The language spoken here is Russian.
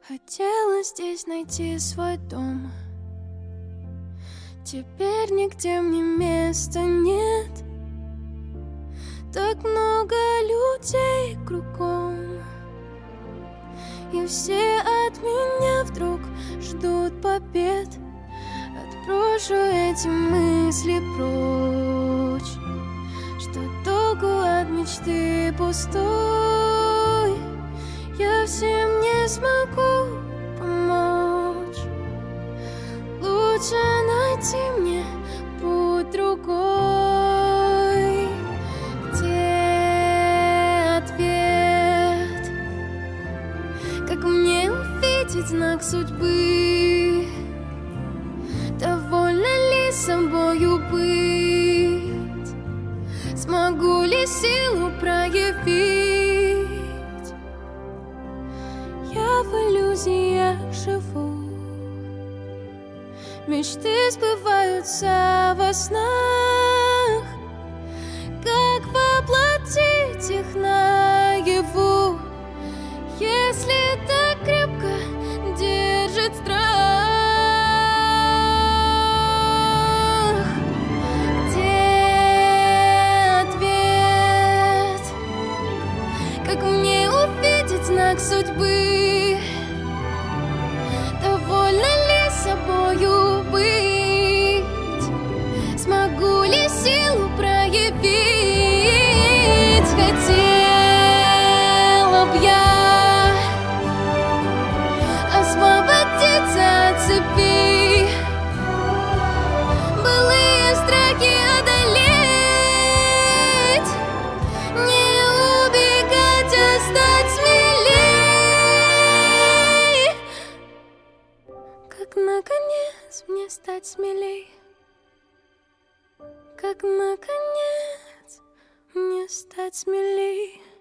Хотела здесь найти свой дом. Теперь нигде мне места нет. Так много людей кругом, и все от меня вдруг ждут побед. Отброшу эти мысли прочь, что толку от мечты пустой. Я всем не смогу помочь. Лучше найти мне путь другой. Где ответ? Как мне увидеть знак судьбы? Довольна ли собою быть? Смогу ли силу проявить? Я в иллюзиях живу. Мечты сбываются во снах. Как воплотить их наяву, если так крепко держит страх? Где ответ? Как мне увидеть знак судьбы? Довольна ли собою быть? Смогу ли силу проявить? Хотела б я освободиться от цепи, былые страхи одолеть, не убегать, а стать смелей. Как наконец мне стать смелей? Как наконец мне стать смелей?